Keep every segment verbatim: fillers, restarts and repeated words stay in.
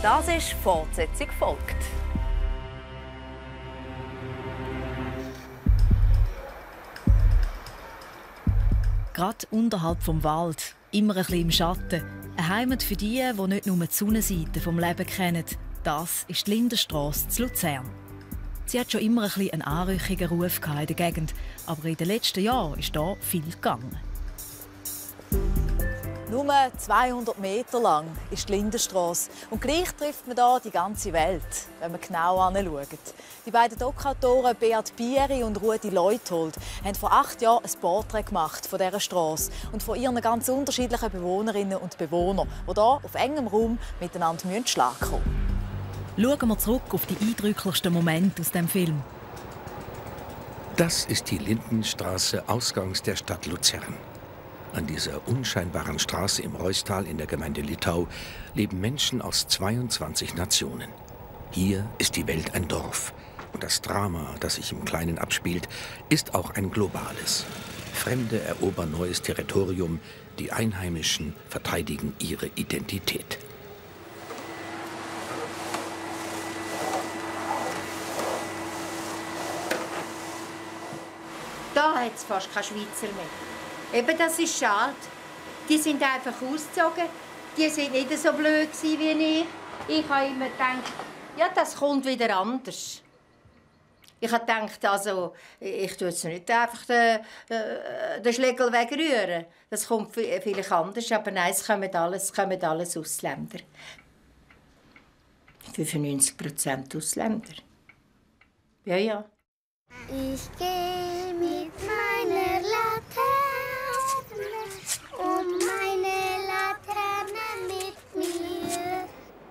Das ist Fortsetzung folgt. Gerade unterhalb vom Wald, immer ein bisschen im Schatten. Eine Heimat für die, die nicht nur die Sonnenseite vom Leben kennen. Das ist die Lindenstrasse zu Luzern. Sie hat schon immer ein bisschen einen anrüchigen Ruf in der Gegend, aber in den letzten Jahren ist hier viel gegangen. Nur zweihundert Meter lang ist die Lindenstrasse. Und gleich trifft man hier die ganze Welt, wenn man genau anschaut. Die beiden Doc-Autoren Beat Bieri und Rudi Leuthold haben vor acht Jahren ein Porträt gemacht von dieser Strasse und von ihren ganz unterschiedlichen Bewohnerinnen und Bewohnern, die hier auf engem Raum miteinander Schlag kommen müssen. Schauen wir zurück auf die eindrücklichsten Momente aus dem Film. Das ist die Lindenstraße ausgangs der Stadt Luzern. An dieser unscheinbaren Straße im Reustal in der Gemeinde Littau leben Menschen aus zweiundzwanzig Nationen. Hier ist die Welt ein Dorf. Und das Drama, das sich im Kleinen abspielt, ist auch ein globales. Fremde erobern neues Territorium, die Einheimischen verteidigen ihre Identität. Da hat es fast keine Schweizer mehr. Eben, das ist schade. Die sind einfach ausgezogen. Die sind nicht so blöd wie ich. Ich habe immer gedacht, ja, das kommt wieder anders. Ich habe gedacht, also, ich tue jetzt nicht einfach den, äh, den Schlegel wegrühren. Das kommt vielleicht anders, aber nein, es kommen alles, es kommen alles Ausländer. fünfundneunzig Prozent Ausländer. Ja, ja. Ich gehe mit meiner Laterne und meine Laterne mit mir.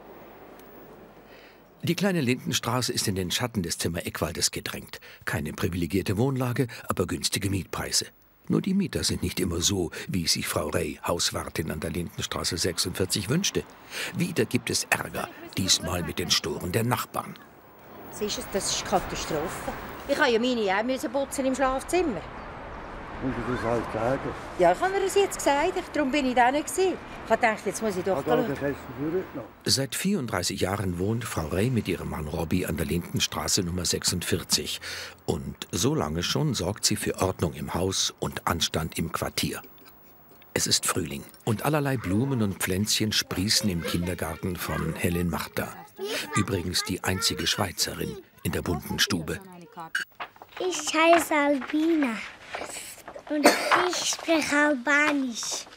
Die kleine Lindenstraße ist in den Schatten des Zimmer Eckwaldes gedrängt. Keine privilegierte Wohnlage, aber günstige Mietpreise. Nur die Mieter sind nicht immer so, wie sich Frau Rey, Hauswartin an der Lindenstraße sechsundvierzig, wünschte. Wieder gibt es Ärger, diesmal mit den Storen der Nachbarn. Das ist, das ist Katastrophe. Ich habe ja meine auch putzen im Schlafzimmer. Und du das halt sagen? Ja, ich habe mir das jetzt gesagt. Darum bin ich da nicht gewesen. Ich habe gedacht, jetzt muss ich doch schauen. Seit vierunddreißig Jahren wohnt Frau Rey mit ihrem Mann Robby an der Lindenstraße Nummer sechsundvierzig. Und so lange schon sorgt sie für Ordnung im Haus und Anstand im Quartier. Es ist Frühling und allerlei Blumen und Pflänzchen sprießen im Kindergarten von Helen Marta. Übrigens die einzige Schweizerin in der bunten Stube. Ich heiße Albina und ich spreche Albanisch.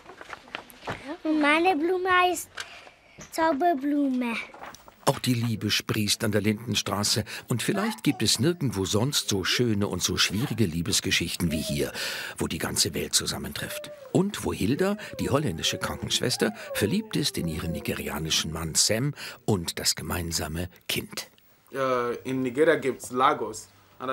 Und meine Blume heißt Zauberblume. Auch die Liebe sprießt an der Lindenstraße und vielleicht gibt es nirgendwo sonst so schöne und so schwierige Liebesgeschichten wie hier, wo die ganze Welt zusammentrifft. Und wo Hilda, die holländische Krankenschwester, verliebt ist in ihren nigerianischen Mann Sam und das gemeinsame Kind. In Nigeria gibt es Lagos.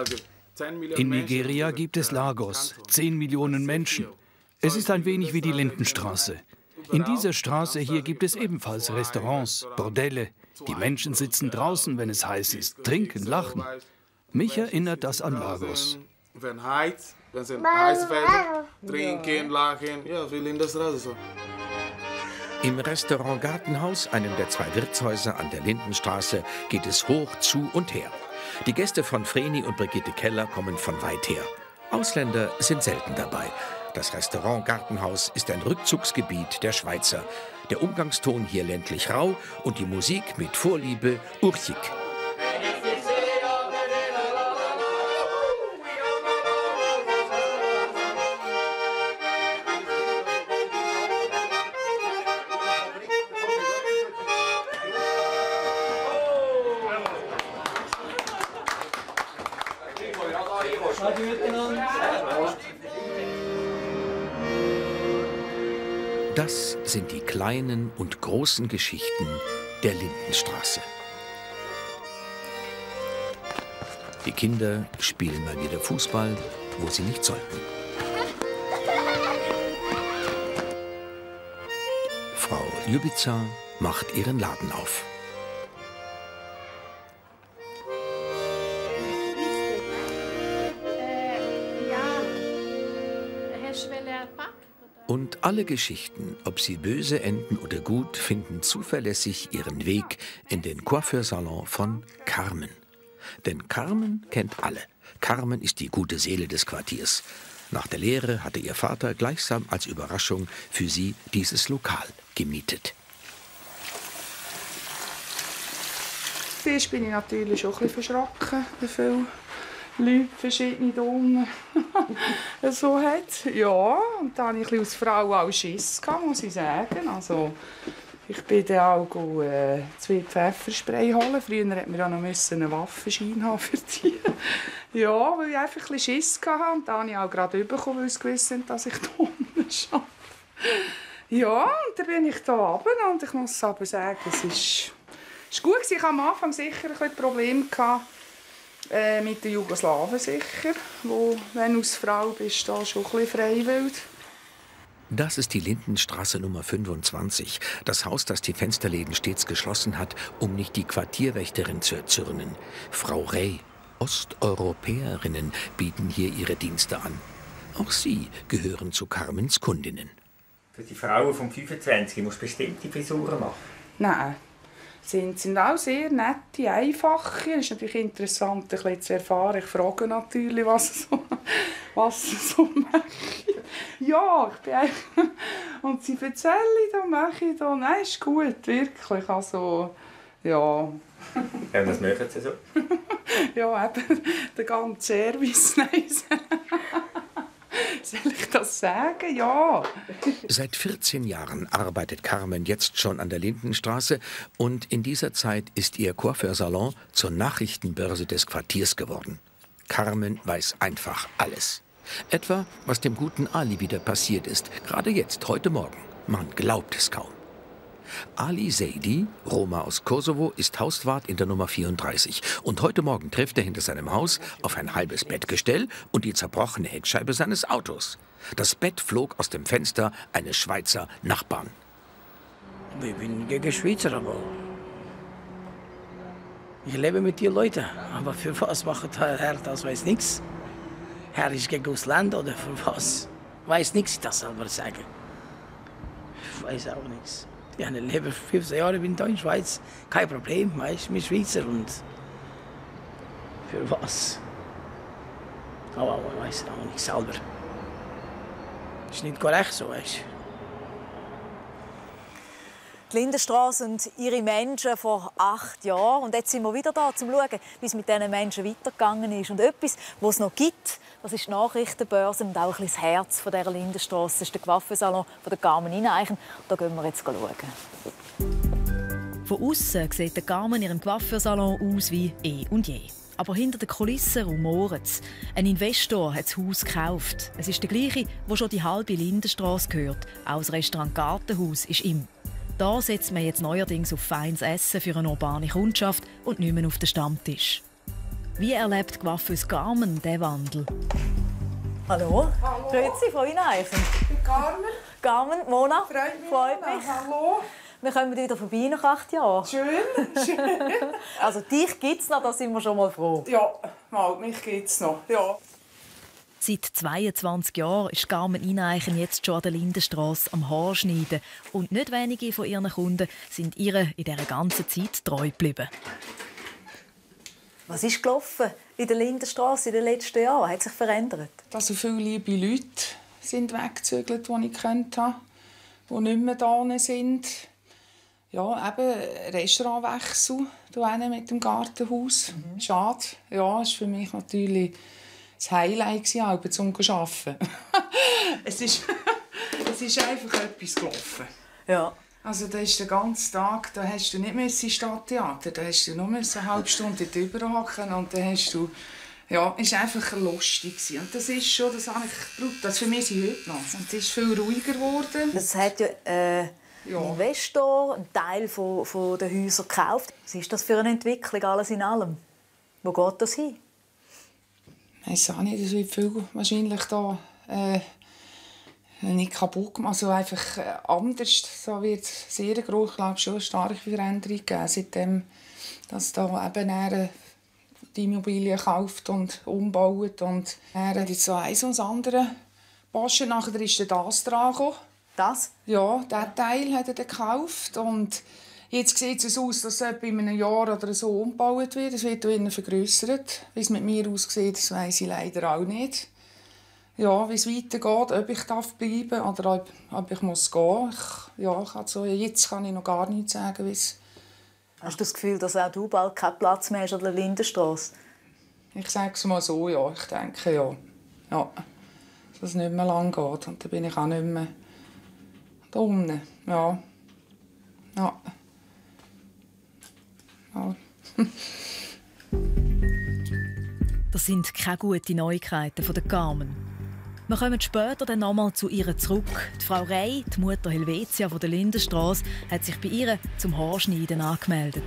In Nigeria gibt es Lagos, zehn Millionen Menschen. Es ist ein wenig wie die Lindenstraße. In dieser Straße hier gibt es ebenfalls Restaurants, Bordelle. Die Menschen sitzen draußen, wenn es heiß ist, trinken, lachen. Mich erinnert das an Lagos. Wenn heiß, wenn es heiß wird, trinken, lachen, ja, viel in der Straße so. Im Restaurant Gartenhaus, einem der zwei Wirtshäuser an der Lindenstraße, geht es hoch zu und her. Die Gäste von Vreni und Brigitte Keller kommen von weit her. Ausländer sind selten dabei. Das Restaurant Gartenhaus ist ein Rückzugsgebiet der Schweizer. Der Umgangston hier ländlich rau und die Musik mit Vorliebe urchig. Das sind die kleinen und großen Geschichten der Lindenstraße. Die Kinder spielen mal wieder Fußball, wo sie nicht sollten. Frau Ljubica macht ihren Laden auf. Und alle Geschichten, ob sie böse enden oder gut, finden zuverlässig ihren Weg in den Coiffeursalon von Carmen. Denn Carmen kennt alle. Carmen ist die gute Seele des Quartiers. Nach der Lehre hatte ihr Vater gleichsam als Überraschung für sie dieses Lokal gemietet. Zuerst bin ich natürlich schon ein bisschen verschrocken, wie viele Leute verschiedene Daumen so hat. Ja, und dann hatte ich als Frau auch Schiss, muss ich sagen. Also, ich bin dann auch äh, zwei Pfefferspray holen. Früher musste man ja noch einen Waffenschein haben für die. Ja, weil ich einfach ein bisschen Schiss hatte. Und dann habe ich auch gerade bekommen, weil sie gewusst haben, dass ich da unten arbeite. Ja, und dann bin ich hier runter. Und ich muss aber sagen, es ist, ist gut. Ich hatte am Anfang sicher ein bisschen Probleme gehabt, äh, mit den Jugoslawen sicher. Wo, wenn du als Frau bist, da schon ein bisschen freiwillig. Das ist die Lindenstraße Nummer fünfundzwanzig, das Haus, das die Fensterläden stets geschlossen hat, um nicht die Quartierwächterin zu erzürnen. Frau Rey, Osteuropäerinnen bieten hier ihre Dienste an. Auch sie gehören zu Carmens Kundinnen. Für die Frauen vom fünfundzwanzig musst du bestimmte Frisuren machen? Nein. Sie sind auch sehr nette, einfache. Es ist natürlich interessant, ein bisschen zu erfahren. Ich frage natürlich, was so, was sie so machen. Ja, ich bin eigentlich... Und sie erzählen, da mache ich da. Nein, ist gut, wirklich. Also, ja. Ja, was machen sie so? Ja, eben, der ganze Service. Nein. Soll ich das sagen? Ja. Seit vierzehn Jahren arbeitet Carmen jetzt schon an der Lindenstraße und in dieser Zeit ist ihr Coiffeursalon zur Nachrichtenbörse des Quartiers geworden. Carmen weiß einfach alles. Etwa, was dem guten Ali wieder passiert ist, gerade jetzt, heute Morgen. Man glaubt es kaum. Ali Seydi, Roma aus Kosovo, ist Hauswart in der Nummer vierunddreißig. Und heute Morgen trifft er hinter seinem Haus auf ein halbes Bettgestell und die zerbrochene Heckscheibe seines Autos. Das Bett flog aus dem Fenster eines Schweizer Nachbarn. Ich bin gegen Schweizer, aber ich lebe mit den Leuten. Aber für was macht Herr das, weiß nichts. Herr ist gegen Ausländer oder für was? Weiß nichts, ich das selber sagen. Ich weiß auch nichts. Ich lebe fünfzehn Jahre in der Schweiz, kein Problem, weißt du, mit Schweizer und für was? Aber ich weiß auch nicht selber. Das ist nicht korrekt so, weißt du. Die Lindenstraße und ihre Menschen vor acht Jahren. Und jetzt sind wir wieder da, um zu schauen, wie es mit diesen Menschen weitergegangen ist. Und etwas, was es noch gibt, das ist die Nachrichtenbörse und auch ein bisschen das Herz dieser Lindenstraße. Das ist der Coiffeursalon von der Carmen Ineichen. Da gehen wir jetzt schauen. Von außen sieht der Carmen in ihrem Coiffeursalon aus wie eh und je. Aber hinter den Kulissen rumoret es. Ein Investor hat das Haus gekauft. Es ist der gleiche, der schon die halbe Lindenstraße gehört. Auch das Restaurant Gartenhaus ist ihm. Da setzt man jetzt neuerdings auf feines Essen für eine urbane Kundschaft und nicht mehr auf den Stammtisch. Wie erlebt Coiffeuse Carmen diesen Wandel? Hallo. Hallo. Grüezi, Frau Ineichen. Carmen. Carmen, Mona. Freut mich. Freut mich. Hallo. Wir kommen wieder vorbei nach acht Jahren. Schön, schön. Also dich gibt es noch, da sind wir schon mal froh. Ja, mal, mich gibt es noch. Ja. Seit zweiundzwanzig Jahren ist Carmen Ineichen jetzt schon an der Lindenstraße am Haarschneiden. Und nicht wenige von ihren Kunden sind ihr in dieser ganzen Zeit treu geblieben. Was ist gelaufen in der Lindenstraße in den letzten Jahren? Hat sich verändert? Dass so viele liebe Leute sind weggezügelt, die ich kennt habe, die nicht mehr da sind. Ja, eben Restaurantwechsel hier mit dem Gartenhaus. Mhm. Schade. Ja, das war für mich natürlich das Highlight, um zu arbeiten. es, ist, es ist einfach etwas gelaufen. Ja. Also da ist den ganzen Tag, da hast du nicht mehr ins Stadttheater, da hast du nur eine halbe Stunde drüber hocken und dann hast du, ja, es war einfach lustig. Und das ist schon, das habe ich, das für mich heute noch. Und es ist viel ruhiger geworden. Es hat ja, äh, ja. ein Investor einen Teil von, von den Häusern gekauft. Was ist das für eine Entwicklung, alles in allem? Wo geht das hin? Ich weiß auch nicht, es wird viel wahrscheinlich da äh, nicht kaputt gemacht, also einfach äh, anders. So wird es sehr groß, glaube ich, schon eine starke Veränderung geben, seitdem, dass da eben er die Immobilien kauft und umbaut und er hat jetzt so eins und das andere Posten. Nachher ist das dran gekommen. Das? Ja, diesen Teil hat er gekauft. Und jetzt sieht es aus, dass es in einem Jahr oder so umgebaut wird. Es wird hier vergrössert. Wie es mit mir aussieht, das weiss ich leider auch nicht. Ja, wie es weitergeht, ob ich darf bleiben oder ob, ob ich muss gehen. Ich, ja, ich so, jetzt kann ich noch gar nichts sagen. Wie's hast du das Gefühl, dass auch du bald keinen Platz mehr hast an der Lindenstrasse? Ich sage es mal so, ja. Ich denke, ja. ja. Dass es nicht mehr lang geht. Und dann bin ich auch nicht mehr da unten. Ja. Ja. ja. Das sind keine guten Neuigkeiten von der Carmen. Wir kommen später dann nochmal zu ihr zurück. Die Frau Rey, die Mutter Helvetia von der Lindenstrasse, hat sich bei ihr zum Haarschneiden angemeldet.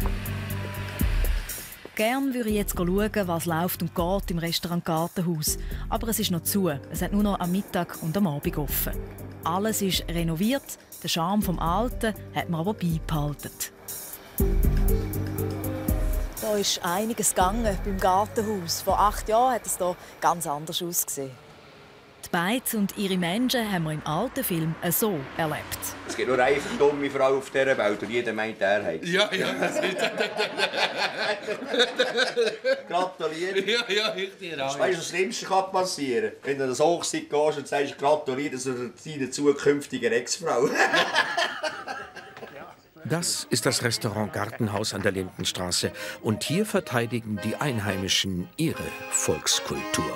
Gern würde ich jetzt schauen, was läuft und geht im Restaurant Gartenhaus. Aber es ist noch zu. Es hat nur noch am Mittag und am Abend offen. Alles ist renoviert. Der Charme vom Alten hat man aber beibehalten. Da ist einiges gegangen beim Gartenhaus. Vor acht Jahren hat es hier ganz anders ausgesehen. Die Beiz und ihre Menschen haben wir im alten Film so erlebt. Es gibt nur eine dumme Frau auf dieser Welt und jeder meint, er hat. Ja, ja, das ist... Gratuliert. Ja, ja, ich dir auch. Weißt du, das Schlimmste kann passieren, wenn du das Hochzeit gehst und sagst, gratuliert zu deiner zukünftigen Ex-Frau. Das ist das Restaurant Gartenhaus an der Lindenstraße. Und hier verteidigen die Einheimischen ihre Volkskultur.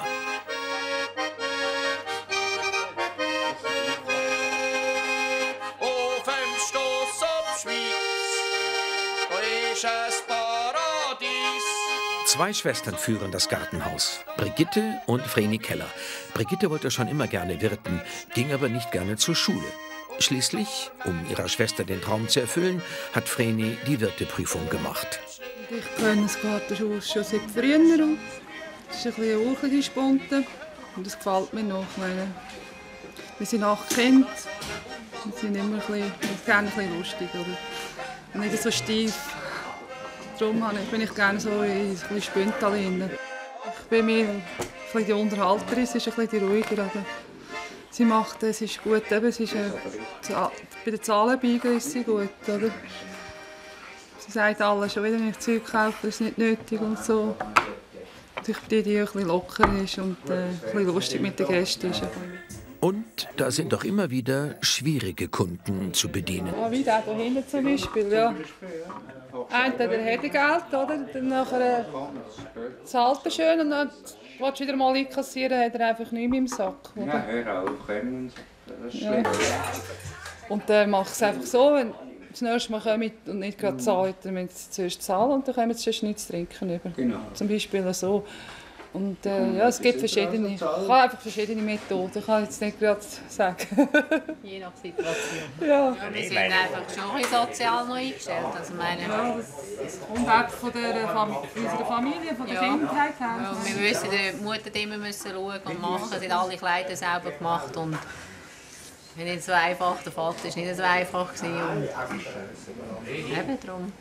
Zwei Schwestern führen das Gartenhaus, Brigitte und Vreni Keller. Brigitte wollte schon immer gerne wirten, ging aber nicht gerne zur Schule. Schließlich, um ihrer Schwester den Traum zu erfüllen, hat Vreni die Wirteprüfung gemacht. Ich kenne das Gartenhaus schon seit früher. Es ist ein bisschen urchlich spunten und das gefällt mir noch. Wir sind acht Kinder und sind immer ein bisschen, gerne ein bisschen lustig oder? Und nicht so steif. Darum bin ich gerne so in ein Spüntal drin. Ich bin mehr ein bisschen die Unterhalterin, sie ist ein bisschen die ruhiger. Aber sie macht es, ist gut. Eben, sie ist, äh, bei den Zahlenbiegen ist sie gut. Oder? Sie sagt alles schon wieder, wenn ich Zeug kaufe, das ist nicht nötig und so. Und ich bin die, die ein bisschen locker ist und äh, ein bisschen lustig mit den Gästen ist. Und da sind doch immer wieder schwierige Kunden zu bedienen. Ja, wie der hier hinten zum Beispiel. Ja. Entweder hat er Geld, oder? Dann nachher zahlt er schön und dann willst du wieder mal einkassieren, hat er einfach nichts mehr im Sack. Oder? Ja, hör auf, können ja. Und dann mache ich es einfach so, wenn das nächste Mal kommen und nicht gerade zahlen, dann müssen sie zuerst zahlen und dann kommen sie sonst nichts zu trinken über. Genau. Zum Beispiel so. Und äh, ja, es gibt verschiedene, ich habe einfach verschiedene Methoden, ich kann jetzt nicht gerade sagen. Je nach Situation. Ja. Ja, wir sind einfach schon sozial noch eingestellt. Also meine, ja, das kommt auch von der Fam unserer Familie, von der ja. Kindheit her. Ja, wir müssen die Mutter immer müssen schauen und machen, sie haben alle Kleider selber gemacht. Und nicht so einfach, der Vater war nicht so einfach. Und eben darum.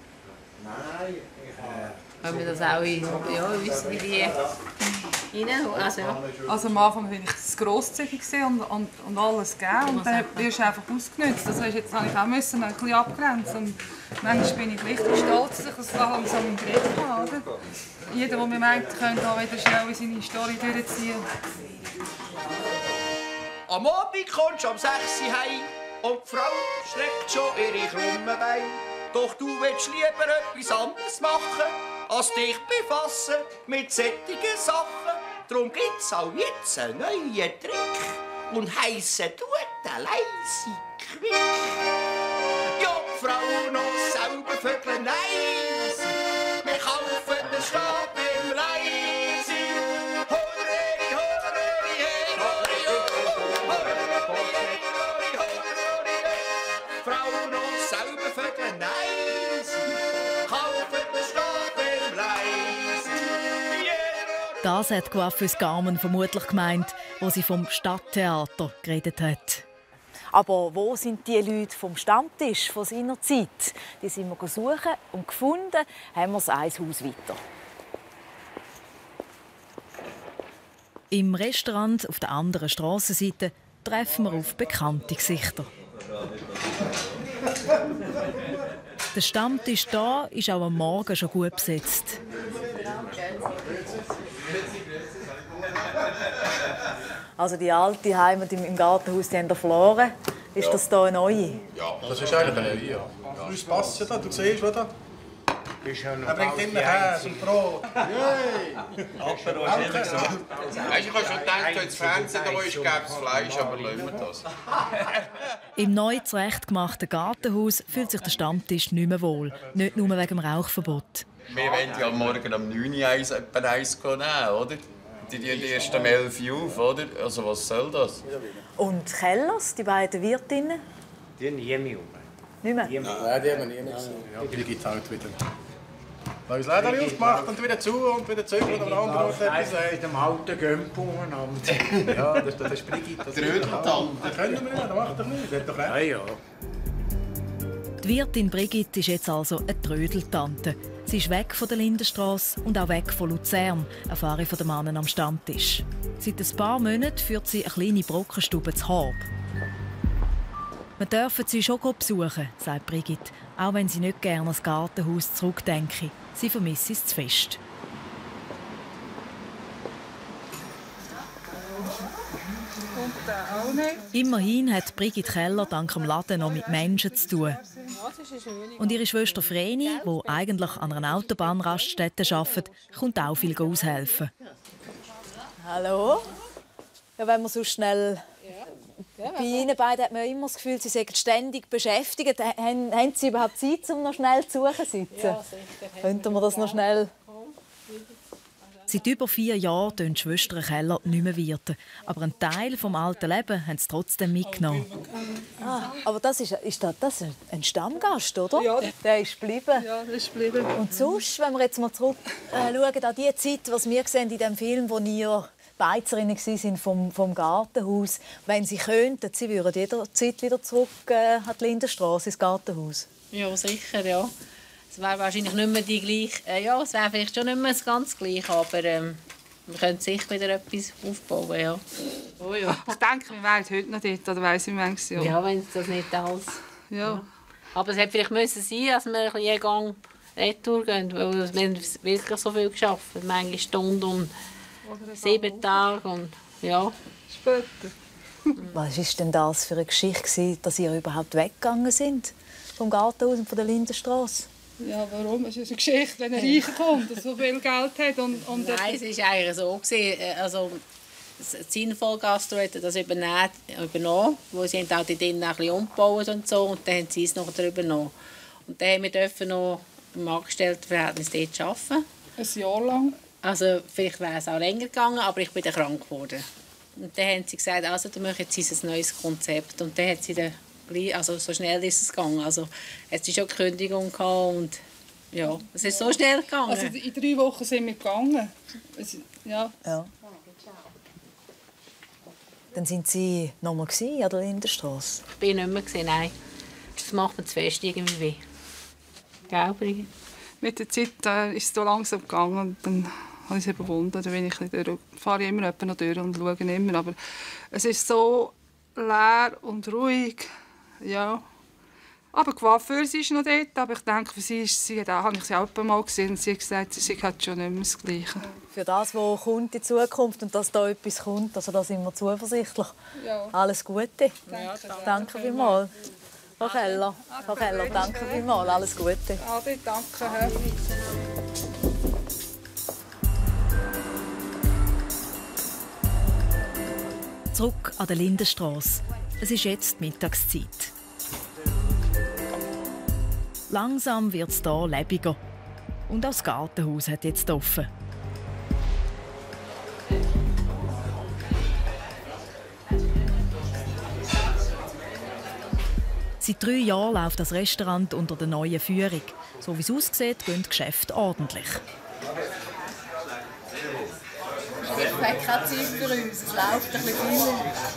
Können wir das auch in ja, unsere Ideen rein? Also, ja. Also am Anfang war ich das grosszügig und, und, und alles gegeben und dann wirst du einfach ausgenutzt. Das heißt, jetzt musste ich auch müssen, ein bisschen abgrenzen. Und manchmal bin ich richtig stolz, dass ich das langsam im Griff habe. Jeder, der mir meint, könnte auch wieder schnell seine Story durchziehen. Am Abend kommst du um sechs Uhr heim und die Frau streckt schon ihre krummen Beine. Doch du willst lieber etwas anderes machen, als dich befassen mit solchen Sachen. Darum gibt's auch jetzt einen neuen Trick und heissen tut eine leise Quick. Ja, die Frau noch selber vögeln, nein, wir kaufen den Staat im Leise. Horreri, horreri, horreri, horreri, horreri, horreri, Frau noch selber vögeln, nein. Das hat Coiffeuse Carmen vermutlich gemeint, als sie vom Stadttheater geredet hat. Aber wo sind die Leute vom Stammtisch von seiner Zeit? Die sind wir suchen und gefunden haben wir es ein Haus weiter. Im Restaurant auf der anderen Strassenseite treffen wir auf bekannte Gesichter. Der Stammtisch hier ist auch am Morgen schon gut besetzt. Also die alte Heimat im Gartenhaus, die haben wir verloren. Ist ja. Das hier eine neue? Ja, das ist eigentlich eine neue, ja. Das passt ja da, du siehst, oder? Er bringt immer Käse und Brot. Yay! Apero ist ehrlich so. Weißt, ich habe schon gedacht, wenn das Fernsehen da ist, gäbe es Fleisch, aber lassen wir das. Im neu zurechtgemachten Gartenhaus fühlt sich der Stammtisch nicht mehr wohl. Nicht nur wegen dem Rauchverbot. Wir wollen ja morgen um neun Uhr eins nehmen, oder? Die gehen erst um elf Uhr auf, oder? Also was soll das? Und die Kellers, die beiden Wirtinnen? Die nie mehr um. Nicht mehr? Nein, die haben wir nie mehr gesehen. Ja, die gibt es halt wieder. Da haben wir das Läden aufgemacht und wieder zu und wieder zurück oder an anderen Ort etwas. Das ist dem alten Gömpel umeinander. Ja, das, das ist Brigitte. Das Trödeltante. Das können wir nicht, das macht doch nicht. Das hat doch recht. Ja, ja. Die Wirtin Brigitte ist jetzt also eine Trödeltante. Sie ist weg von der Lindenstrasse und auch weg von Luzern, erfahre ich von den Männern am Stammtisch. Seit ein paar Monaten führt sie eine kleine Brockenstube zu Horb. Wir dürfen sie schon besuchen, sagt Brigitte, auch wenn sie nicht gerne ans Gartenhaus zurückdenke. Sie vermisse es zu fest. Immerhin hat Brigitte Keller dank dem Laden noch mit Menschen zu tun. Und ihre Schwester Vreni, die eigentlich an einer Autobahnraststätte arbeitet, kommt auch viel aushelfen. Hallo? Ja, wenn man so schnell... Bei Ihnen beiden hat man immer das Gefühl, Sie sind ständig beschäftigt. Haben, haben Sie überhaupt Zeit, um noch schnell zu suchen sitzen? Ja, sicher. Könnten wir das noch schnell... Seit über vier Jahren tun die Schwestern Keller nicht mehr wirten. Aber einen Teil des alten Lebens haben sie trotzdem mitgenommen. Ah, aber das ist, ist das, das ist ein Stammgast, oder? Ja. Der ist geblieben. Ja, der ist geblieben. Und sonst, wenn wir jetzt mal zurück äh, schauen an die Zeit, was wir sehen in dem Film, wo ihr Beizerinnen waren vom, vom Gartenhaus, wenn Sie könnten, Sie würden jederzeit wieder zurück äh, an die Lindenstrasse ins Gartenhaus? Ja, sicher, ja. Es wäre wahrscheinlich nicht mehr die gleiche. Äh, ja, es wäre vielleicht schon nicht mehr das ganz Gleiche, aber ähm, wir können sicher wieder etwas aufbauen, ja. Oh ja. Ich denke, wir wären heute noch dort, oder weiss ich manchmal. Ja, wenn es das nicht alles... Ja. Ja. Aber es hätte vielleicht müssen sein, dass wir ein jeden Gang retour gehen, weil wir haben wirklich so viel geschafft, manche Stunden und sieben Tage und ja. Später. Was war denn das für eine Geschichte, dass ihr überhaupt weggegangen sind vom Gartenhaus und von der Lindenstrasse? Ja, warum? Es ist eine Geschichte, wenn er reinkommt und so viel Geld hat. Und, und Nein, es war eigentlich so. Also, das Sinnvollgastro hat das übernommen, wo sie auch die drinnen ein bisschen umgebaut und so, und dann haben sie es noch übernommen. Und dann dürfen wir noch im Angestelltenverhältnis dort arbeiten. Ein Jahr lang? Also, vielleicht wäre es auch länger gegangen, aber ich bin dann krank geworden. Und dann haben sie gesagt, also, dann machen sie ein neues Konzept. Und dann hat sie dann Also so schnell ist es gegangen. Also es war schon eine Kündigung und ja, es ist so schnell gegangen. Also in drei Wochen sind wir gegangen. Es, ja. Ja. Dann sind Sie noch mal an der Lindenstrasse? Ich bin nicht mehr gewesen, nein. Das macht mir zu fest irgendwie weh. Gell, Brigitte? Mit der Zeit äh, ist es so langsam gegangen und dann habe ich es überwunden. Dann bin ich durch. Fahre ich immer noch durch und schaue immer. Aber es ist so leer und ruhig. Ja. Aber die Coiffeuse ist noch dort. Aber ich denke, für sie, ist sie da habe ich sie auch ein mal gesehen. Sie hat gesagt, sie hat schon nicht mehr das Gleiche. Für das, was kommt in Zukunft und dass da etwas kommt, also da sind wir zuversichtlich. Ja. Alles Gute. Ja, danke vielmals. Frau Keller, Frau Keller, danke vielmals. Alles Gute. Adi, danke. Zurück an der Lindenstrasse. Es ist jetzt Mittagszeit. Langsam wird es hier lebendiger. Und auch das Gartenhaus hat jetzt offen. Seit drei Jahren läuft das Restaurant unter der neuen Führung. So wie es aussieht, gehen die Geschäfte ordentlich. Ich habe keine Zeit für uns. Es läuft ein bisschen.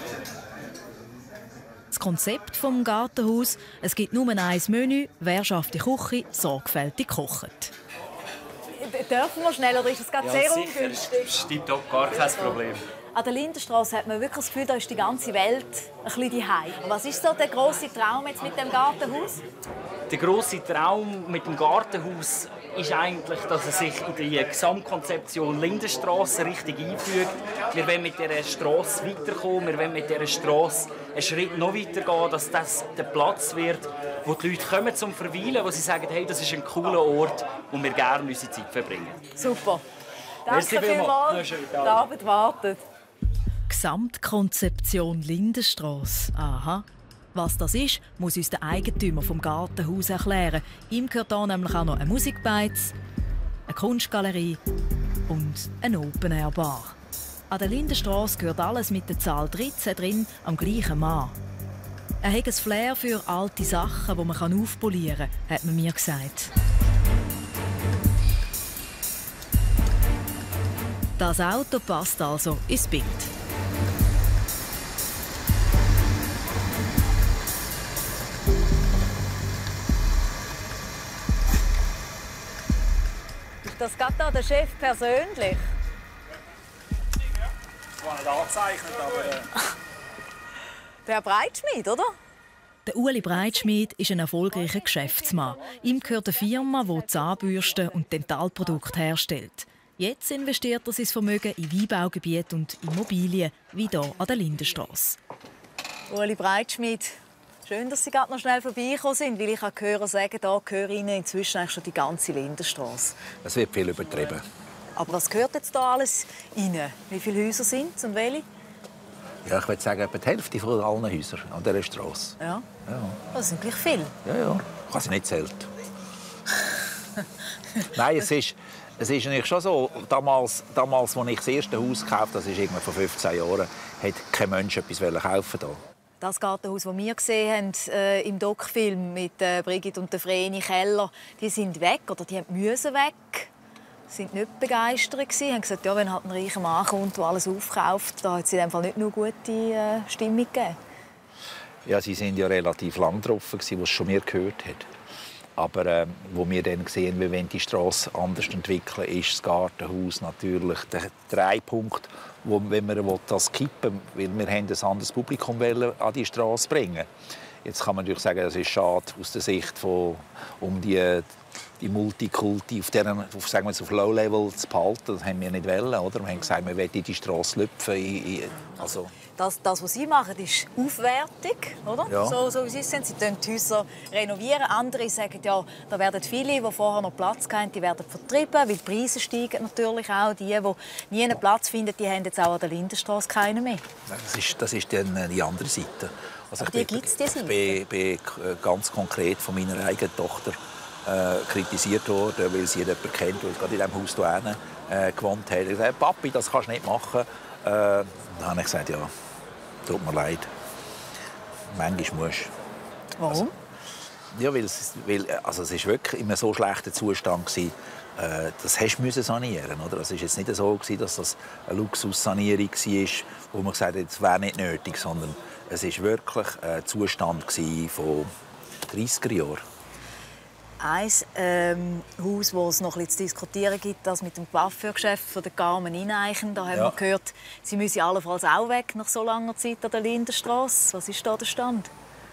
Das Konzept des Gartenhaus: es gibt nur ein Menü, wer schafft die Küche, sorgfältig kocht. Dürfen wir schnell, oder ist das gerade ja, sehr sicher. ungünstig? Es gibt auch gar kein Problem. An der Lindenstraße hat man wirklich das Gefühl, da ist die ganze Welt ein bisschen daheim. Was ist so der grosse Traum jetzt mit dem Gartenhaus? Der grosse Traum mit dem Gartenhaus ist eigentlich, dass er sich in die Gesamtkonzeption Lindenstraße richtig einfügt. Wir wollen mit dieser Straße weiterkommen, wir wollen mit dieser Straße einen Schritt noch weitergehen, dass das der Platz wird, wo die Leute kommen zum Verweilen, wo sie sagen, hey, das ist ein cooler Ort, wo wir gerne unsere Zeit verbringen. Super. Danke vielmals. Die Arbeit wartet. Gesamtkonzeption Lindenstraße. Aha. Was das ist, muss uns der Eigentümer vom Gartenhaus erklären. Ihm gehört hier nämlich auch noch ein Musikbeiz, eine Kunstgalerie und eine Open-Air-Bar. An der Lindenstraße gehört alles mit der Zahl dreizehn drin am gleichen Mann. Er hat ein Flair für alte Sachen, die man aufpolieren kann, hat man mir gesagt. Das Auto passt also ins Bild. Ist das gerade da der Chef persönlich? Ich war nicht angezeichnet, aber... Der Breitschmied, oder? Der Ueli Breitschmied ist ein erfolgreicher Geschäftsmann. Ihm gehört eine Firma, die Zahnbürsten und Dentalprodukte herstellt. Jetzt investiert er sein Vermögen in Weinbaugebiete und Immobilien, wie hier an der Lindenstraße. Ueli Breitschmied, schön, dass Sie gerade noch schnell vorbeigekommen sind, weil ich höre sagen, da gehört Ihnen inzwischen eigentlich schon die ganze Lindenstraße. Es wird viel übertrieben. Aber was gehört jetzt da alles rein? Wie viele Häuser sind es und welche? Ja, ich würde sagen, etwa die Hälfte von allen Häusern an dieser Straße. Ja? Ja. Das sind gleich viele. Ja, ja. Ich habe sie nicht zählt. Nein, es ist, es ist natürlich schon so, damals, damals, als ich das erste Haus gekauft habe, das ist irgendwie vor fünfzehn Jahren, hat kein Mensch etwas kaufen wollen. Das Gartenhaus, das wir gesehen haben äh, im Doc-Film mit äh, Brigitte und der Vreni Keller, die sind weg oder die müssen weg. Sie waren nicht begeistert. Sie haben gesagt, ja, wenn halt ein reicher Mann kommt, der alles aufkauft, da hat es in dem Fall nicht nur gute äh, Stimmung gegeben. Ja, sie waren ja relativ lang drauf, als es schon mir gehört hat. Aber äh, wo wir dann sehen, wie wir die Straße anders entwickeln, ist das Gartenhaus natürlich der Drehpunkt, wo, wenn man das kippen will, weil wir ein anderes Publikum an die Straße bringen. Jetzt kann man natürlich sagen, das ist schade aus der Sicht von, um die, die Multikulti auf, deren, auf, sagen wir, auf Low-Level zu behalten. Das haben wir nicht wollen, oder? Wir haben gesagt, wir wollen in die Straße lüpfen. Also Das, das, was Sie machen, ist Aufwertung, oder? Ja. So, so wie Sie es sind. Sie renovieren die Häuser renovieren. Andere sagen, ja, da werden viele, die vorher noch Platz hatten, die werden vertrieben, weil die Preise steigen natürlich auch. Die, die nie einen Platz finden, die haben jetzt auch an der Lindenstraße keinen mehr. Das ist, das ist dann die andere Seite. Also die gibt es, die Seite? Ich bin, bin ganz konkret von meiner eigenen Tochter äh, kritisiert worden, weil sie jemanden kennt, der gerade in diesem Haus hier äh, gewohnt hat. Ich habe gesagt, Papi, das kannst du nicht machen. Äh, dann habe ich gesagt, ja, tut mir leid. Manchmal musst du. Warum? Also, ja, weil es, weil, also es ist wirklich in einem so schlechten Zustand war, äh, das hast du sanieren oder? Es war jetzt nicht so, dass das eine Luxussanierung war, wo man gesagt hat, das wäre nicht nötig, sondern es war wirklich ein Zustand von dreißiger Jahren. Ein ähm, Haus, wo es noch ein bisschen zu diskutieren gibt, das mit dem Coiffeurgeschäft von der Carmen Ineichen. Da haben Ja. wir gehört, sie müssen allenfalls auch weg nach so langer Zeit an der Lindenstraße. Was ist da der Stand?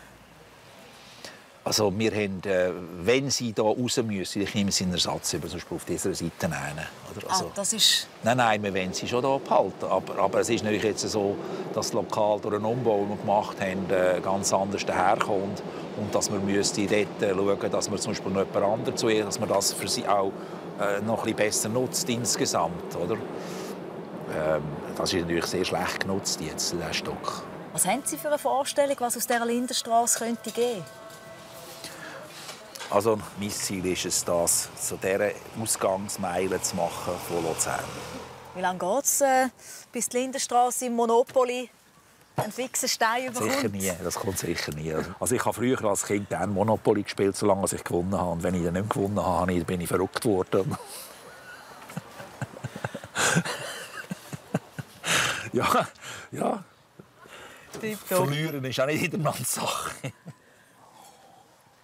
Also wir haben, äh, wenn sie hier raus müssen, ich nehme sie einen Ersatz über, zum Beispiel auf dieser Seite rein. Oder? Also, Ah, das ist... Nein, nein, wir wollen sie schon hier behalten. Aber, aber es ist natürlich jetzt so, dass das Lokal durch einen Umbau, den wir gemacht haben, äh, ganz anders daherkommt. Und dass wir müssten dort schauen, dass wir zum Beispiel noch jemand anderes zu ihr, dass man das für sie auch äh, noch ein bisschen besser nutzt insgesamt. Oder? Ähm, das ist natürlich sehr schlecht genutzt jetzt, dieser Stock. Was haben Sie für eine Vorstellung, was aus dieser Lindenstraße könnte gehen? Also mein Ziel ist es, das zu dieser Ausgangsmeile zu machen von Luzern. Wie lange geht es, äh, bis die Lindenstraße im Monopoly einen fixen Stein überkommt? Sicher nie, das kommt sicher nie. Also ich habe früher als Kind gerne Monopoly gespielt, solange ich gewonnen habe. Und wenn ich dann nicht gewonnen habe, bin ich verrückt worden. ja, ja. Verlieren ist auch nicht jedermanns Sache.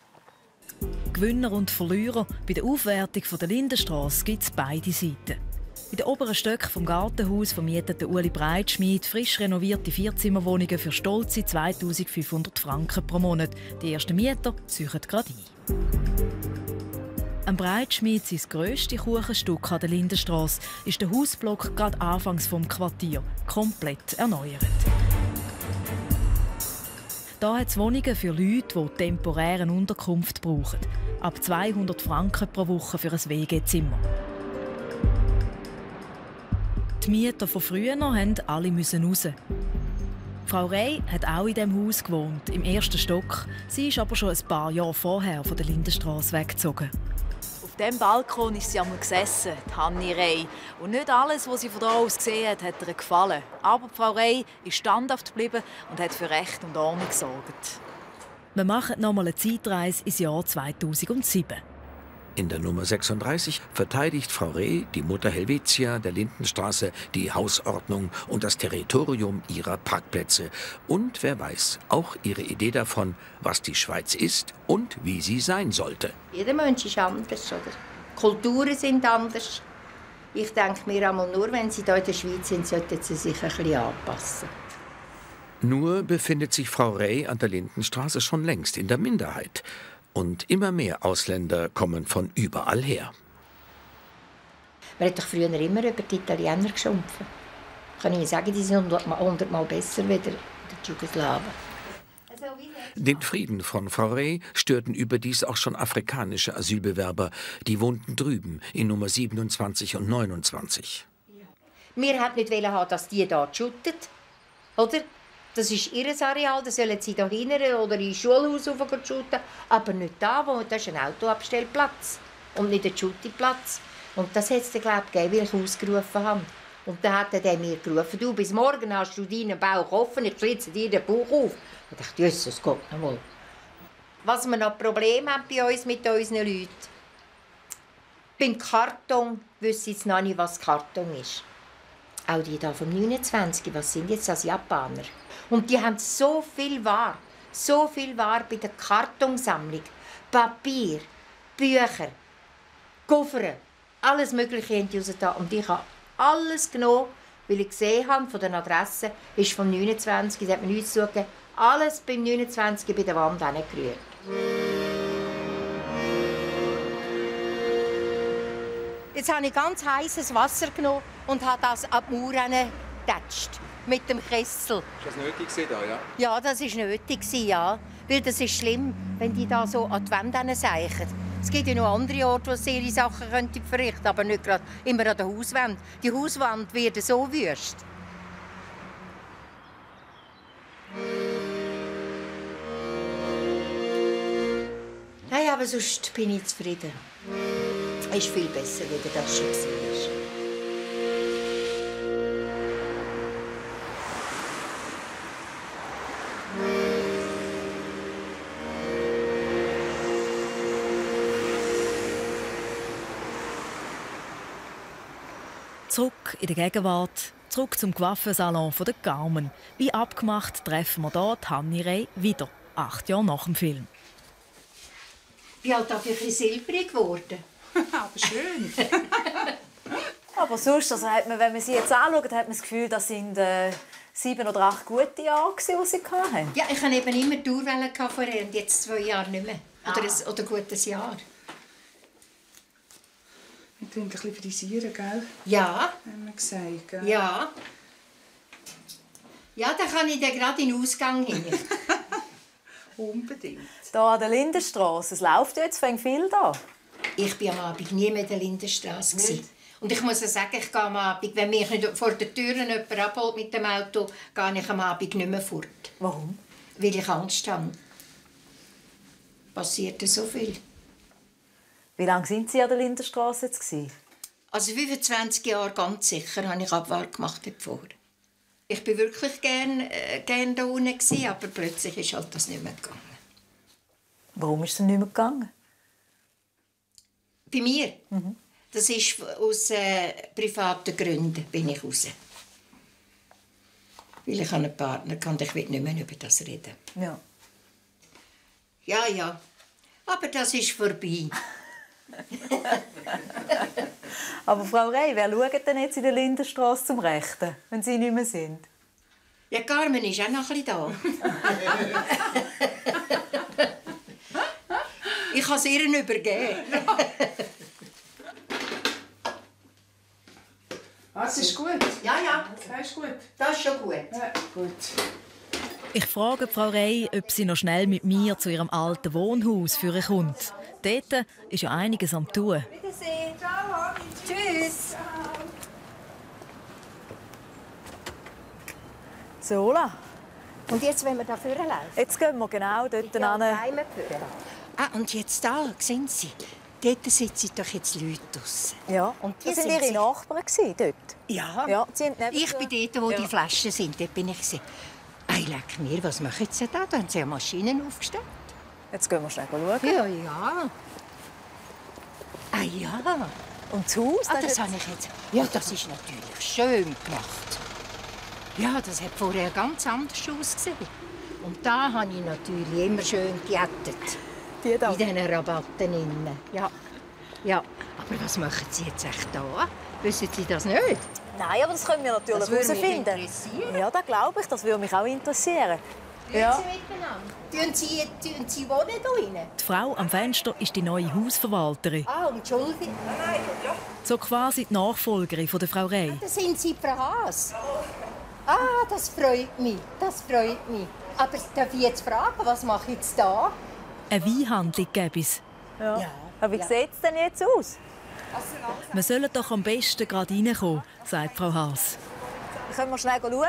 Gewinner und Verlierer bei der Aufwertung der Lindenstraße gibt es beide Seiten. In den oberen Stöcken vom Gartenhaus vermietet Uli Breitschmied frisch renovierte Vierzimmerwohnungen für stolze zweitausendfünfhundert Franken pro Monat. Die ersten Mieter ziehen gerade ein. Ein Breitschmied, sein grösstes Kuchenstück an der Lindenstrasse, ist der Hausblock gerade anfangs vom Quartier komplett erneuert. Hier hat es Wohnungen für Leute, die temporäre Unterkunft brauchen. Ab zweihundert Franken pro Woche für ein W G-Zimmer. Die Mieter von früher mussten alle raus. Frau Rey hat auch in diesem Haus gewohnt, im ersten Stock. Sie ist aber schon ein paar Jahre vorher von der Lindenstrasse weggezogen. Auf diesem Balkon ist sie einmal gesessen, Hanni Rey. Und nicht alles, was sie von hier aus gesehen hat, hat ihr gefallen. Aber Frau Rey ist standhaft geblieben und hat für Recht und Ordnung gesorgt. Wir machen noch mal eine Zeitreise ins Jahr zweitausendsieben. In der Nummer sechsunddreißig verteidigt Frau Reh, die Mutter Helvetia der Lindenstraße, die Hausordnung und das Territorium ihrer Parkplätze. Und wer weiß, auch ihre Idee davon, was die Schweiz ist und wie sie sein sollte. Jeder Mensch ist anders, oder? Kulturen sind anders. Ich denke mir einmal, nur wenn sie hier in der Schweiz sind, sollten sie sich ein bisschen anpassen. Nur befindet sich Frau Reh an der Lindenstraße schon längst in der Minderheit. Und immer mehr Ausländer kommen von überall her. Man hat doch früher immer über die Italiener geschumpft. Kann ich sagen, die sind hundertmal besser als die Jugoslawen. Den Frieden von Frau Reh störten überdies auch schon afrikanische Asylbewerber. Die wohnten drüben in Nummer siebenundzwanzig und neunundzwanzig. Wir wollten nicht haben, dass die hier schutten. Oder? Das ist ihr Areal, da sollen sie hier hinten oder in Schulhaus shooten. Aber nicht da, wo das ist ein Autoabstellplatz und nicht ein Schuttiplatz. Und das hat es dann, glaube ich, weil ich ausgerufen habe. Und dann hat er mir gerufen, du, bis morgen hast du deinen Bauch offen, ich schlitze dir den Bauch auf. Ich dachte, Jesus Gott, noch mal. Was wir noch Probleme haben bei uns mit unseren Leuten. Beim Karton wissen sie noch nicht, was Karton ist. Auch die hier vom neunundzwanzig, was sind jetzt das Japaner? Und die haben so viel Ware, so viel Ware bei der Kartonsammlung. Papier, Bücher, Koffer, alles Mögliche haben die rausgetan. Und ich habe alles genommen, weil ich gesehen habe, von den Adressen, ist vom neunundzwanzig, da hat man nichts zu suchen, alles beim neunundzwanzig bei der Wand hingerührt. Jetzt habe ich ganz heißes Wasser genommen und habe das an die Mauer getatscht. Mit dem Kessel. Ist das nötig da, ja? Ja, das war nötig, ja. Weil das ist schlimm, wenn die da so an die Wände seichen. Es gibt ja noch andere Orte, wo sie ihre Sachen verrichten könnten, aber nicht gerade immer an der Hauswand. Die Hauswand wird so wüst. Nein, aber sonst bin ich zufrieden. Ist viel besser, wie das schon war. Zurück in der Gegenwart, zurück zum Coiffeursalon der Carmen. Wie abgemacht treffen wir hier Hanni Rey wieder, acht Jahre nach dem Film. Ich bin halt auch ein bisschen silbrig geworden. Aber schön. Aber sonst, also hat man, wenn man sie jetzt anschaut, hat man das Gefühl, das sind äh, sieben oder acht gute Jahre, die sie hatten. Ja, ich hatte eben immer Dauerwellen vorher und jetzt zwei Jahre nicht mehr. Oder ein, oder ein gutes Jahr. Wir tun ein bisschen frisieren, gell? Ja. Haben wir gesagt, gell? Ja. Ja, dann kann ich dann gerade in den Ausgang hin. Unbedingt. Hier an der Lindenstraße, es läuft jetzt viel da. Ich war am Abend nie mehr in der Lindenstraße. Und ich muss sagen, ich gehe am Abend, wenn mich nicht vor der Tür jemand abholt mit dem Auto, gehe ich am Abend nicht mehr fort. Warum? Weil ich Angst habe. Passiert so viel. Wie lange sind Sie an der Lindenstraße jetzt? Also fünfundzwanzig Jahre ganz sicher habe ich Abwahl gemacht davor. Ich war wirklich gerne äh, gern da unten, aber plötzlich ist halt das nicht mehr gegangen. Warum ist es nicht mehr gegangen? Bei mir? Mhm. Das ist aus äh, privaten Gründen bin ich raus. Weil ich einen Partner habe und ich will nicht mehr über das reden. Ja. Ja, ja. Aber das ist vorbei. Aber Frau Rey, wer schaut denn jetzt in der Lindenstrasse zum Rechten, wenn Sie nicht mehr sind? Ja, Carmen ist auch noch ein bisschen da. Ich kann es ihr übergeben. Das ist gut. Ja, ja. Das ist gut. Das ist schon gut. Ja, gut. Ich frage Frau Rey, ob sie noch schnell mit mir zu ihrem alten Wohnhaus führen kommt. Dort ist ja einiges am Tun. Wiedersehen. Ciao. Tschüss. So, Ola. Und jetzt, wenn wir da vorne laufen? Jetzt gehen wir genau dort hin. Ah, und jetzt da, sehen Sie, dort sitzen doch jetzt Leute draussen. Ja, und die das waren sind Ihre sie- Nachbarn dort? Ja, Ja, sie haben neben- ich bin dort, wo Ja. die Flaschen sind. Dort bin ich. gewesen. Ei, leck mir, was machen Sie da? Da haben Sie ja Maschinen aufgestellt. Jetzt gehen wir schnell schauen. Ja, ja. Ah ja. Und das Haus? Ah, das das ist- habe ich jetzt. Ja, das ist natürlich schön gemacht. Ja, das hat vorher ganz anders ausgesehen. Und da habe ich natürlich immer schön gejettet. Die da? In diesen Rabatten. Innen. Ja. Ja. Aber was machen Sie jetzt echt da? Wissen Sie das nicht? Nein, aber das können wir natürlich Das würde mich herausfinden. interessieren. Ja, das glaube ich. Das würde mich auch interessieren. Ja. Ja. Sie miteinander? Tun Sie, tun Sie wohnen hier drin? Die Frau am Fenster ist die neue Hausverwalterin. Ah, Entschuldigung. Nein, ja. So quasi die Nachfolgerin von der Frau Rey. Da sind Sie Frau Haas. Ah, das freut mich. Das freut mich. Aber darf ich jetzt fragen, was mache ich jetzt da? Eine Weinhandlung gäbe es. Ja. Aber wie sieht es denn jetzt aus? Wir sollen doch am besten gerade reinkommen, sagt Frau Haas. Können wir schnell schauen?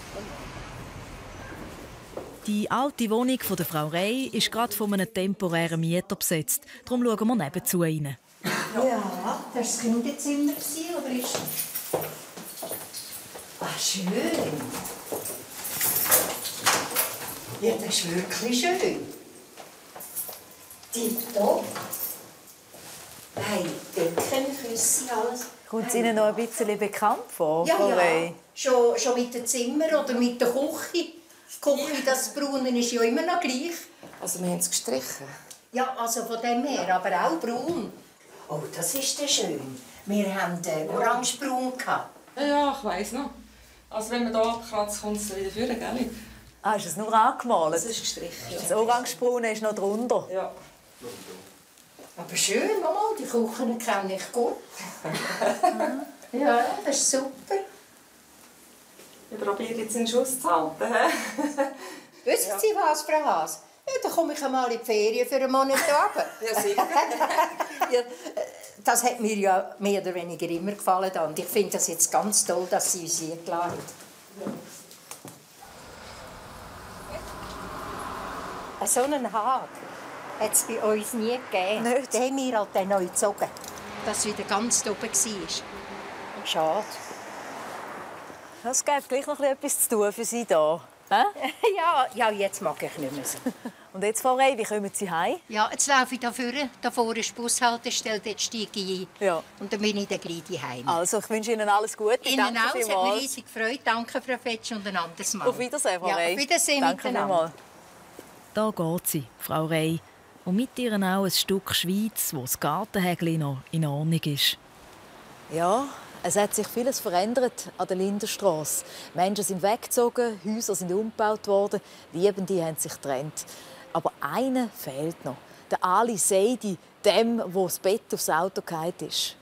Die alte Wohnung von der Frau Rey ist gerade von einem temporären Mieter besetzt. Darum schauen wir nebenzu rein. Ja, das war das Kinderzimmer, oder ist Ah, schön. Ja, das ist wirklich schön. Tipptopp. Hey, Decken, Küsse, alles. Kommt es Ihnen noch ein bisschen bekannt vor, Ja, Frau ja. Rey? Schon, schon mit dem Zimmer oder mit der Küche. Die Küche, das Braunen ist ja immer noch gleich. Also wir haben es gestrichen. Ja, also von dem her, aber auch braun. Oh, das ist ja schön. Wir haben äh, orangebraun gehabt. Ja, ich weiss noch. Also wenn man hier abkratzt, kommt es wieder vor, gell? Ah, ist es nur angemalt? Das ist gestrichen. Das Orangebraune ist noch drunter. Ja. Aber schön, Mama, die Küchen kenne ich gut. Ja, das ist super. Ich probiere jetzt einen Schuss zu halten. Wissen Sie was, Frau Haas? Ja, dann komme ich einmal in die Ferien für einen Monat runter. Ja, sicher. Ja, das hat mir ja mehr oder weniger immer gefallen. Und ich finde das jetzt ganz toll, dass Sie uns hier gelassen haben. Ja. So einen Hag hat es bei uns nie gegeben. Nicht. Den haben wir halt dann neu gezogen, dass es wieder ganz oben war. Schade. Es gibt gleich noch etwas zu tun für Sie hier. ja, ja, jetzt mag ich nicht mehr so. Und jetzt, Frau Rey, wie kommen Sie heim? Ja, jetzt laufe ich da vorne. Da vorne ist die Bushaltestelle, dort steige ich ein. Ja. Und dann bin ich dann gleich heim. Also, ich wünsche Ihnen alles Gute. Ihnen Danke auch, es hat mich vielmals. riesig gefreut. Danke, Frau Fetsch, und ein anderes Mal. Auf Wiedersehen, Frau ja, Rey. Auf Wiedersehen Danke miteinander. Da geht sie, Frau Rey. Und mit ihr auch ein Stück Schweiz, wo das Gartenhägli noch in Ordnung ist. Ja, es hat sich vieles verändert an der Lindenstrasse. Menschen sind weggezogen, Häuser sind umgebaut worden, Liebende haben sich getrennt. Aber einer fehlt noch. Der Ali Seidi, dem, wo das Bett aufs Auto gefallen ist.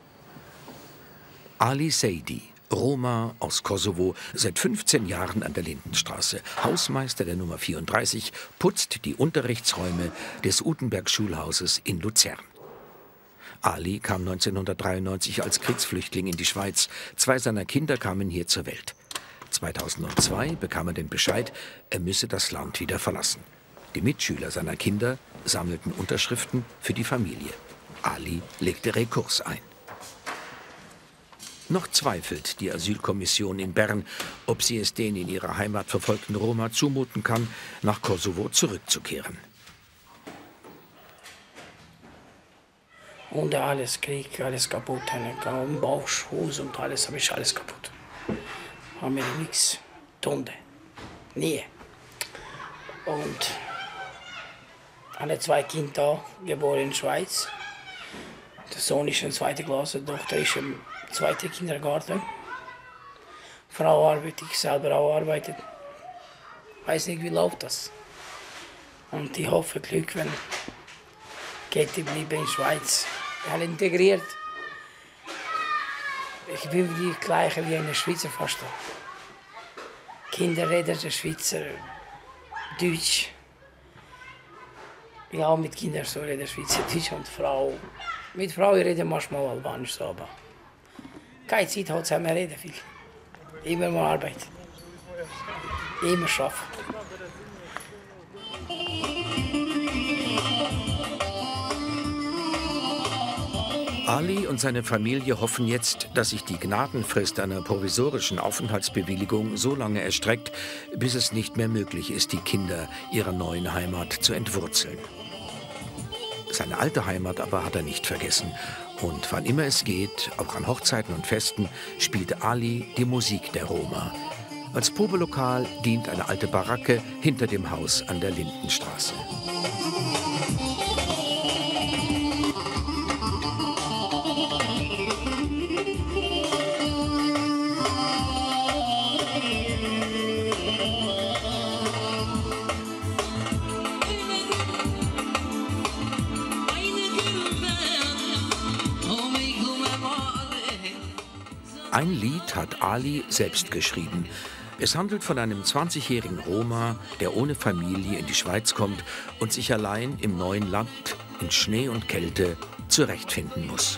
Ali Seidi, Roma aus Kosovo, seit fünfzehn Jahren an der Lindenstraße. Hausmeister der Nummer vierunddreißig, putzt die Unterrichtsräume des Utenberg-Schulhauses in Luzern. Ali kam neunzehnhundertdreiundneunzig als Kriegsflüchtling in die Schweiz. Zwei seiner Kinder kamen hier zur Welt. zweitausendzwei bekam er den Bescheid, er müsse das Land wieder verlassen. Die Mitschüler seiner Kinder sammelten Unterschriften für die Familie. Ali legte Rekurs ein. Noch zweifelt die Asylkommission in Bern, ob sie es den in ihrer Heimat verfolgten Roma zumuten kann, nach Kosovo zurückzukehren. Und alles Krieg, alles kaputt. Ein Bausch, Haus und alles, habe ich alles kaputt. Haben wir nichts. Tunde. Nie. Und alle zwei Kinder geboren in der Schweiz. Der Sohn ist in der zweiten Klasse, die Tochter ist im zweiten Kindergarten. Die Frau arbeitet, ich selber auch arbeite. Ich weiß nicht, wie läuft das. Und ich hoffe Glück, wenn Katie bleibt in der Schweiz. Ich habe integriert. Ich bin die gleiche wie in der Schweizer fast. Kinder reden der Schweizer Deutsch. Ich auch mit Kindern so reden Schweizer Deutsch und Frau. Mit Frau reden manchmal Albanisch so, aber keine Zeit hat es mehr reden viel. Immer mal Arbeit. Immer arbeiten. Ali und seine Familie hoffen jetzt, dass sich die Gnadenfrist einer provisorischen Aufenthaltsbewilligung so lange erstreckt, bis es nicht mehr möglich ist, die Kinder ihrer neuen Heimat zu entwurzeln. Seine alte Heimat aber hat er nicht vergessen. Und wann immer es geht, auch an Hochzeiten und Festen, spielt Ali die Musik der Roma. Als Probelokal dient eine alte Baracke hinter dem Haus an der Lindenstraße. Ein Lied hat Ali selbst geschrieben. Es handelt von einem zwanzigjährigen Roma, der ohne Familie in die Schweiz kommt und sich allein im neuen Land in Schnee und Kälte zurechtfinden muss.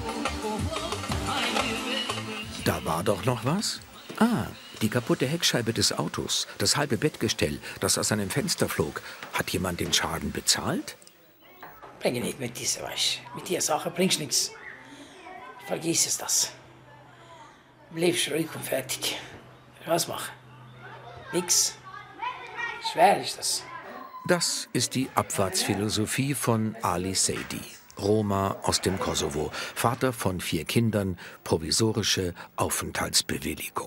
Da war doch noch was? Ah, die kaputte Heckscheibe des Autos, das halbe Bettgestell, das aus seinem Fenster flog. Hat jemand den Schaden bezahlt? Bringe nicht mit dieser, weißt du. Mit dieser Sache bringst du nichts. Vergiss es das. Bleibst ruhig und fertig. Was machen? Nix. Schwer ist das. Das ist die Abfahrtsphilosophie von Ali Seydi, Roma aus dem Kosovo, Vater von vier Kindern, provisorische Aufenthaltsbewilligung.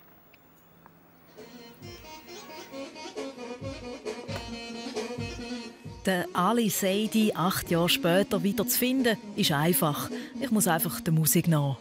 Den Ali Seydi acht Jahre später wieder zu finden, ist einfach. Ich muss einfach der Musik nach.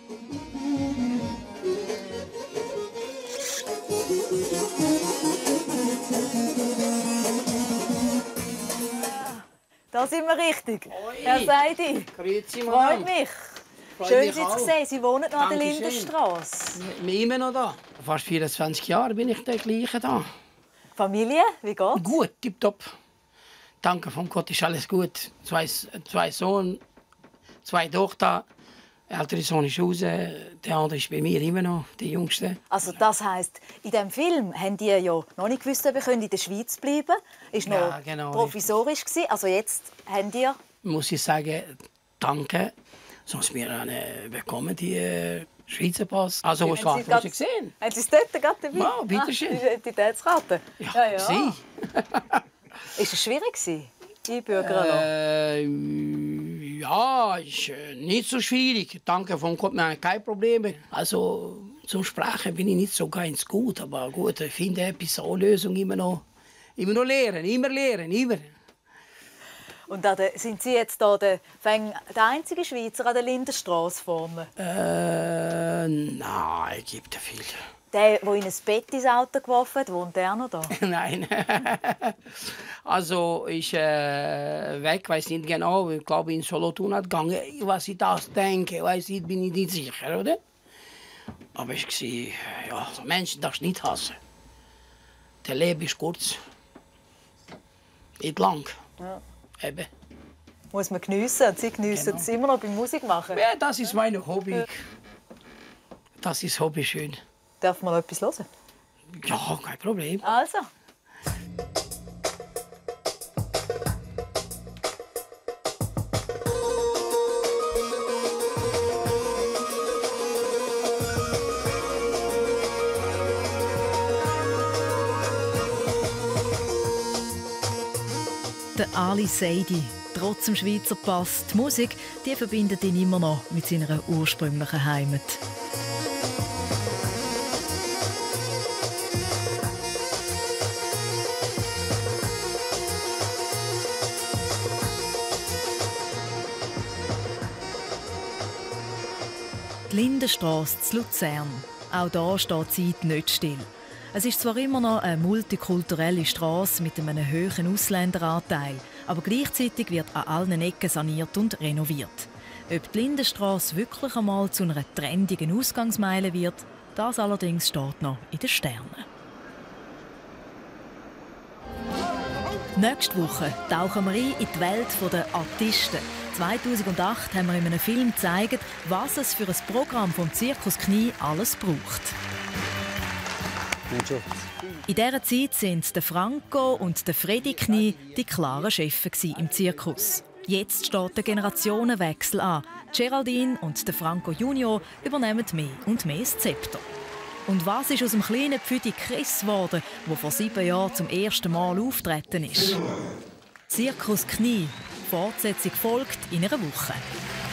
Da sind wir richtig. Herr Seydi, Grüezi, freut mich. Freut Schön, mich Sie zu auch. sehen. Sie wohnen noch an der Dankeschön. Lindenstraße. Ich bin immer noch da. Fast vierundzwanzig Jahre bin ich der gleiche da. Familie, wie geht's? Gut, tipptopp. Danke, vom Gott ist alles gut. Zwei, zwei Sohn, zwei Tochter. Der ältere Sohn ist raus, der andere ist bei mir immer noch, der Jüngste. Also das heisst, in diesem Film haben die ja noch nicht gewusst, ob ihr in der Schweiz bleiben könnt. War noch Ja, genau. provisorisch gewesen. Also jetzt haben die Muss ich sagen, danke. Sonst wir eine bekommen die äh, Schweizer Pass. Also, was Haben Sie hast grad- du gesehen? Haben Sie es dort gerade dabei? Ja, bitteschön. Ah, die Identitätskarte? Ja, ja. ja. Sie? Ist es schwierig gewesen, die Bürger Äh, ja, ist äh, nicht so schwierig. Danke vom Gott, nein, kein Problem. Also zum Sprechen bin ich nicht so ganz gut, aber gut, ich finde etwas eine Lösung immer noch, immer noch lernen, immer lernen, immer. Und an der, sind Sie jetzt da der, fäng- der einzige Schweizer an der Lindenstraße vorne? Äh, nein, es gibt ja viel. Der, der in ein Bett ins Auto geworfen hat, wohnt der noch da? Nein. Also ich äh, weg, weiß nicht genau. Ich glaube in Solothurn hat gegangen. Was ich das denke, weiß ich, bin ich nicht sicher, oder? Aber ich sehe, ja, Menschen darfst du nicht hassen. Der Leben ist kurz, nicht lang. Ja. Eben. Muss man geniessen. Und Sie geniessen Genau. es immer noch beim Musik machen. Ja, das ist mein Hobby. Das ist Hobby schön. Darf man noch etwas hören? Ja, kein Problem. Also. Der Ali Seydi, trotz dem Schweizer Pass, die Musik, die verbindet ihn immer noch mit seiner ursprünglichen Heimat. die Lindenstrasse zu Luzern. Auch hier steht die Zeit nicht still. Es ist zwar immer noch eine multikulturelle Strasse mit einem hohen Ausländeranteil, aber gleichzeitig wird an allen Ecken saniert und renoviert. Ob die Lindenstrasse wirklich einmal zu einer trendigen Ausgangsmeile wird, das allerdings steht noch in den Sternen. Nächste Woche tauchen wir ein in die Welt der Artisten. zweitausendacht haben wir in einem Film gezeigt, was es für ein Programm vom Zirkus Knie alles braucht. In dieser Zeit sind der Franco und der Freddy Knie die klaren Chefs im Zirkus. Jetzt steht der Generationenwechsel an. Geraldine und der Franco Junior übernehmen mehr und mehr das Zepter. Und was ist aus dem kleinen Pfüdi Chris geworden, der vor sieben Jahren zum ersten Mal auftreten ist? Zirkus Knie. Fortsetzung folgt in einer Woche.